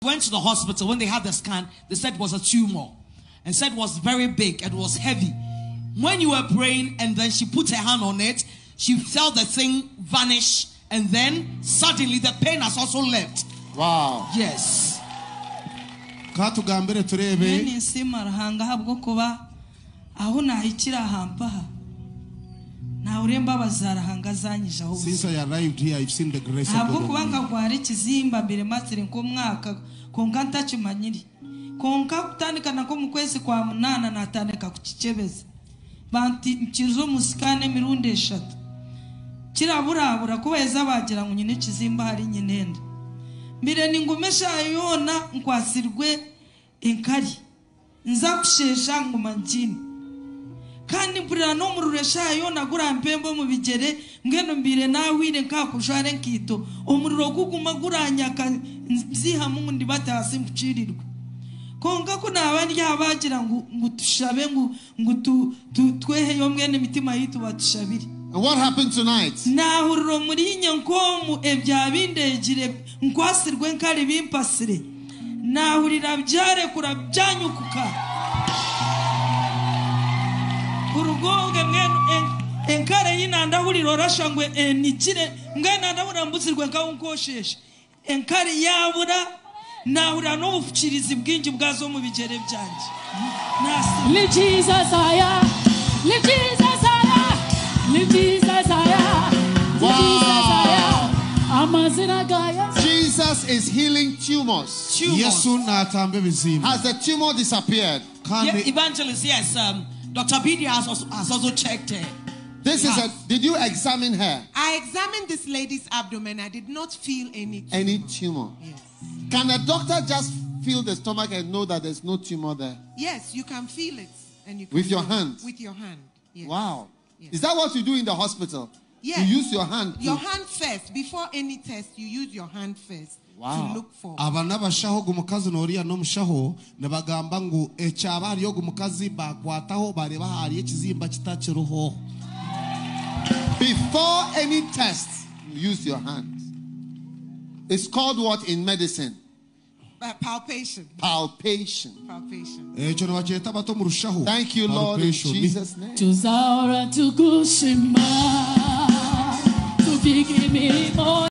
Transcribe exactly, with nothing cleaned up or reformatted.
Went to the hospital. When they had the scan, they said it was a tumor, and said it was very big and was heavy. When you were praying and then she put her hand on it, she felt the thing vanish, and then suddenly the pain has also left. Wow. Yes. Katugambere turebe Ninsima hanga habwo kuba aho nahikira hampaha na uremba bazara hanga zanyije aho. Since I arrived here, I've seen the grace of God. Habwo kuba ngagwara ikizimba mbere matire ko mwaka konka ntacimanyiri konka kutandikana ko mu kwezi kwa munana natandika ku kicebeze banti mkizo musikane mirundi eshatu kiraburabura kubeza bagira ngo nyine kizimba hari nyinenda mbere ningumesha yona nkwasirwe enkari nza kushesha nguma njini kandi mpurira no mururesha yona gurampembo mu bigere ngeno mbire nawire nkakushare nkito omuriro guguma guranyaka nziha mu ndi batasi mpucirirwe konka ko nabandi abagira ngo ngutushabe ngo ngutu twehe yo mwene mitima yitu batushabire. And what happened tonight? Nahuriro muri nyankomu ebyabindegire nkwasirwe nkari bimpasire nahurira byare kura byanyukuka urugonge mwene enkare yinanda huriro rashangwe enikire ngana ndabura mbuzirwe nkawunkosheshe enkare yabura nahurira no bufukirizi bwingi bwazo mu bigere byanje. Live Jesus aya, live Jesus aya, live Jesus aya, live Jesus aya. Amazina gaya. Jesus is healing tumors. Tumors. Has the tumor disappeared? Yeah, evangelist, yes. Um, Doctor Bidi has also, has also checked her. This is a. Did you examine her? I examined this lady's abdomen. I did not feel any tumor. Any tumor? Yes. Can a doctor just feel the stomach and know that there's no tumor there? Yes, you can feel it, and you can with your know. hand. With your hand. Yes. Wow. Yes. Is that what you do in the hospital? Yes. You use your hand. Your hand first before any test. You use your hand first. Wow. To look for. Abana bashaho gumukazi noriya no mushaho nabagamba ngo ecyabari yo gumukazi bakwataho bareba hari ekizimba kitakiruho. Before any test, you use your hand. It's called what in medicine? Uh, palpation. Palpation. Palpation. Thank you, Lord, in Jesus' name. Tuzaora tukushima, tupige